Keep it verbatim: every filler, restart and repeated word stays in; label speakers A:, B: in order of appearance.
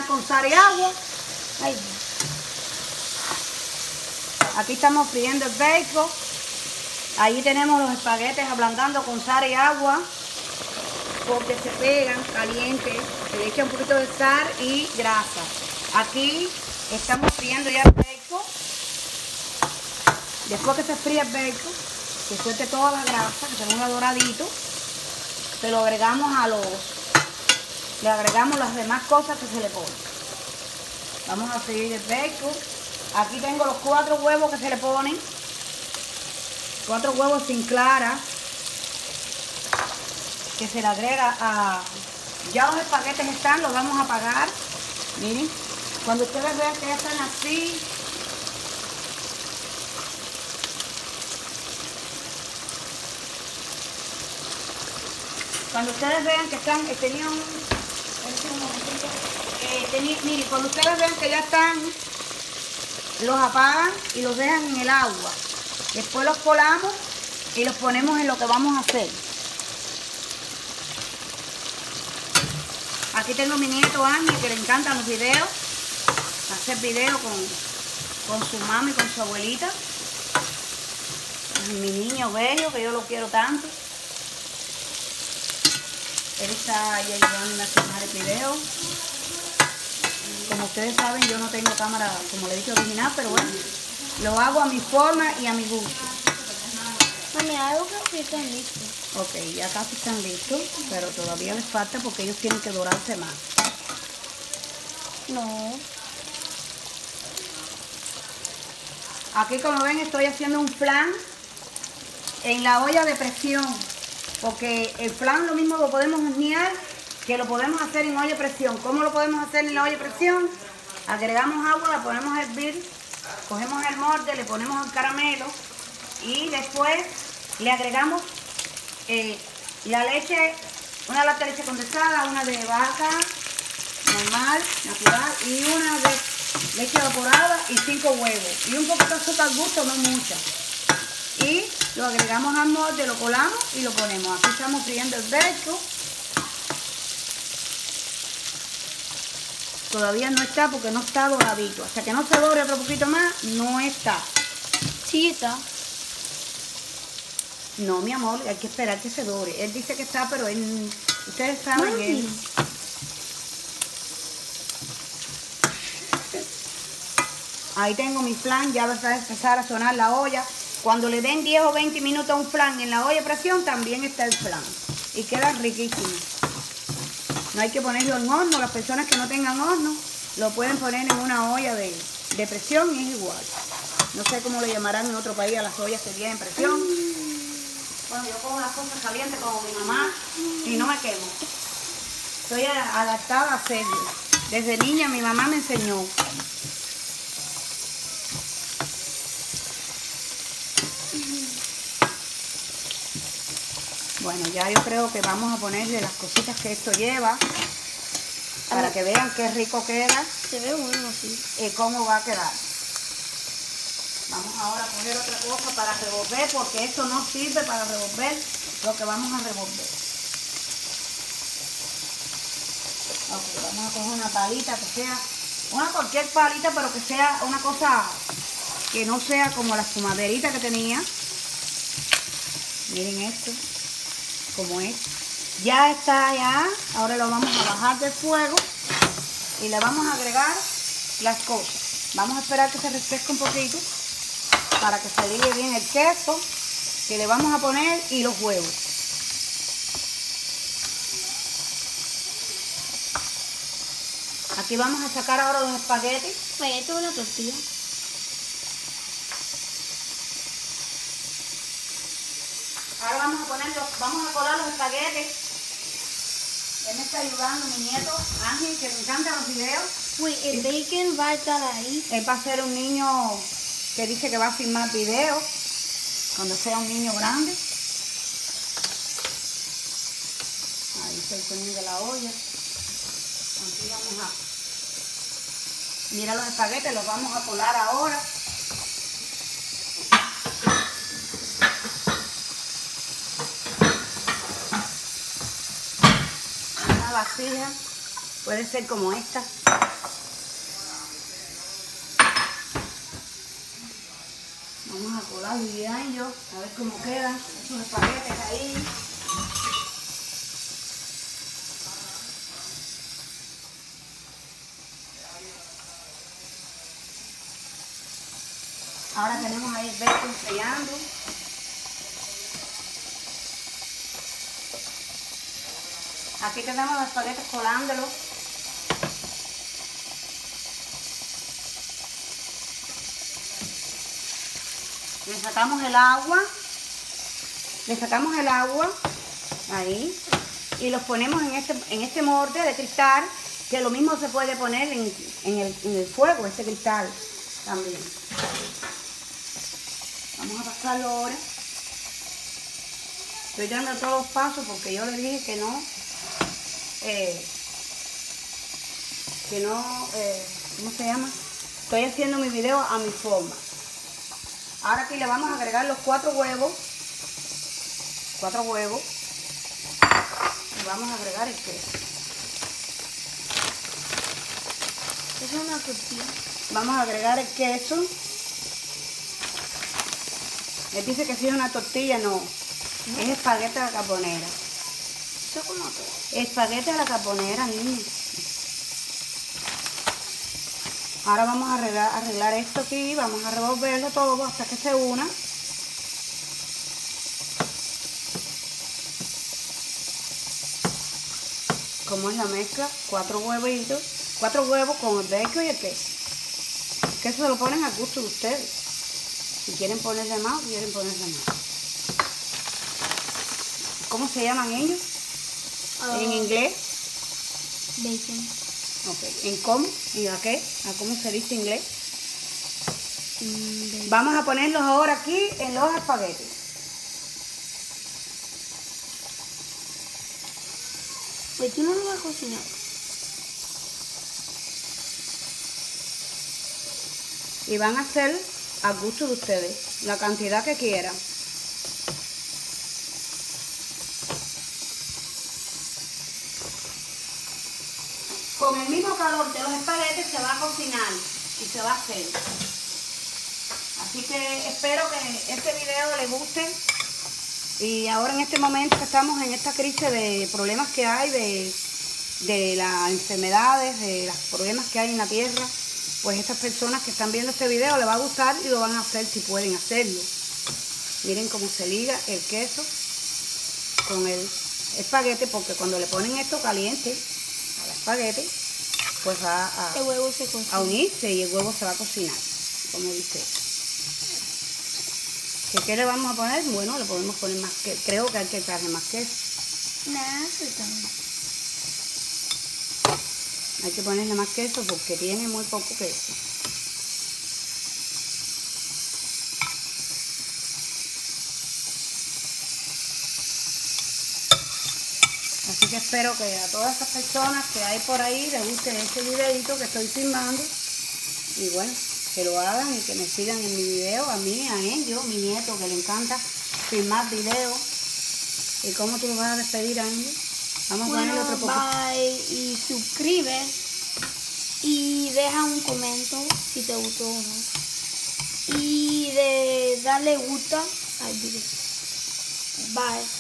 A: con sal y agua. Ay. Aquí estamos friendo el bacon. Ahí tenemos los espaguetes ablandando con sal y agua, porque se pegan calientes. Se le echa un poquito de sal y grasa. Aquí estamos friendo ya el bacon. Después que se fríe el bacon, que suelte toda la grasa, que se ponga doradito, se lo agregamos a los, le agregamos las demás cosas que se le ponen. Vamos a freír el bacon. Aquí tengo los cuatro huevos que se le ponen. Cuatro huevos sin clara, que se le agrega a... Ya los espaguetes están, los vamos a apagar. Miren, cuando ustedes vean que ya están así, cuando ustedes vean que están, eh, tenían un, un momentito, eh, tenía, miren, cuando ustedes vean que ya están, los apagan y los dejan en el agua. Después los colamos y los ponemos en lo que vamos a hacer. Aquí tengo a mi nieto Ángel, que le encantan los videos. Hacer videos con, con su mamá y con su abuelita. Mi niño bello, que yo lo quiero tanto. Él está ahí ayudándome a filmar el video. Como ustedes saben, yo no tengo cámara, como le dije, original, pero bueno, lo hago a mi forma y a mi gusto.
B: Mami, algo creo que están listos.
A: Ok, ya casi están listos, pero todavía les falta porque ellos tienen que dorarse más.
B: No.
A: Aquí, como ven, estoy haciendo un flan en la olla de presión, porque el flan lo mismo lo podemos hornear que lo podemos hacer en olla de presión. ¿Cómo lo podemos hacer en la olla de presión? Agregamos agua, la ponemos a hervir, cogemos el molde, le ponemos el caramelo y después le agregamos eh, la leche, una lata de leche condensada, una de vaca normal, natural, y una de leche evaporada y cinco huevos. Y un poquito de azúcar al gusto, no mucha. Y lo agregamos al molde, lo colamos y lo ponemos. Aquí estamos friendo el bacon. Todavía no está porque no está doradito. Hasta que no se dore otro poquito más, no está.
B: Sí está.
A: No, mi amor, hay que esperar que se dore. Él dice que está, pero él, ustedes saben
B: Mami.
A: él. Ahí tengo mi flan, ya va a empezar a sonar la olla. Cuando le den diez o veinte minutos a un flan en la olla de presión, también está el flan. Y queda riquísimo. No hay que ponerlo en horno. Las personas que no tengan horno lo pueden poner en una olla de, de presión y es igual. No sé cómo le llamarán en otro país a las ollas que tienen presión. Bueno, yo pongo las cosas calientes como mi mamá y no me quemo. Estoy adaptada a hacerlo. Desde niña mi mamá me enseñó. Bueno, ya yo creo que vamos a ponerle las cositas que esto lleva para que vean qué rico queda.
B: Se ve bueno así.
A: Y cómo va a quedar. Vamos ahora a coger otra cosa para revolver, porque esto no sirve para revolver lo que vamos a revolver. Ok, vamos a coger una palita que sea, una cualquier palita, pero que sea una cosa que no sea como la espumaderita que tenía. Miren esto, como es. Ya está ya, ahora lo vamos a bajar del fuego y le vamos a agregar las cosas. Vamos a esperar que se refresque un poquito para que se ligue bien el queso que le vamos a poner y los huevos. Aquí vamos a sacar ahora los espaguetis.
B: Espagueti o una tortilla.
A: Ahora vamos a poner los, vamos a colar los espaguetis. Él me está ayudando, mi nieto Ángel, que me encantan los videos.
B: Wait, el bacon va a estar ahí.
A: Él va a ser un niño que dice que va a filmar videos cuando sea un niño grande. Ahí estoy poniendo la olla. Aquí vamos a... Mira los espaguetis, los vamos a colar ahora. Una vasija, puede ser como esta. y yo, a ver cómo quedan esos espaguetes ahí. Ahora tenemos ahí el bacon sellando. Aquí tenemos los espaguetes colándolos. Le sacamos el agua. Le sacamos el agua. Ahí. Y los ponemos en este, en este molde de cristal. Que lo mismo se puede poner en, en, el, en el fuego, este cristal también. Vamos a pasarlo ahora. Estoy dando todos los pasos porque yo le dije que no, eh, que no, eh, ¿cómo se llama? Estoy haciendo mi video a mi forma. Ahora aquí le vamos a agregar los cuatro huevos, cuatro huevos, y vamos a agregar el queso.
B: Es una tortilla.
A: Vamos a agregar el queso. Él dice que si es una tortilla, no. no. Es espagueti a la carbonera.
B: ¿Eso cómo todo?
A: Espagueti a la carbonera, niña. Ahora vamos a arreglar, arreglar esto aquí. Vamos a revolverlo todo hasta que se una. Como es la mezcla, cuatro huevitos, cuatro huevos con el bacon y el queso. El queso se lo ponen al gusto de ustedes. Si quieren ponerle más, si quieren ponerle más. ¿Cómo se llaman ellos? Uh, en inglés.
B: Bacon.
A: Ok. ¿En cómo? ¿Y a qué? ¿A cómo se dice en inglés?
B: Mm,
A: Vamos a ponerlos ahora aquí en los espaguetis.
B: Pues tú no lo vas a cocinar.
A: Y van a hacer al gusto de ustedes, la cantidad que quieran. Con el mismo calor de los espaguetis se va a cocinar y se va a hacer. Así que espero que este video les guste. Y ahora en este momento que estamos en esta crisis de problemas que hay, de, de las enfermedades, de los problemas que hay en la tierra, pues estas personas que están viendo este video les va a gustar y lo van a hacer si pueden hacerlo. Miren cómo se liga el queso con el espagueti, porque cuando le ponen esto caliente al espagueti, pues va a,
B: el huevo se cocina.
A: a unirse y el huevo se va a cocinar, como dice. ¿Qué, ¿Qué le vamos a poner? Bueno, le podemos poner más queso. Creo que hay que echarle más queso.
B: Nada, eso también.
A: Hay que ponerle más queso porque tiene muy poco queso. Así que espero que a todas estas personas que hay por ahí les guste este videito que estoy filmando. Y bueno, que lo hagan y que me sigan en mi video, a mí, a ellos, mi nieto que le encanta filmar videos. ¿Y cómo tú lo vas a despedir a ellos? Vamos
B: bueno,
A: a ponerle otro poco.
B: Bye y suscribe y deja un comentario si te gustó o no. Y de darle gusto al video. Bye.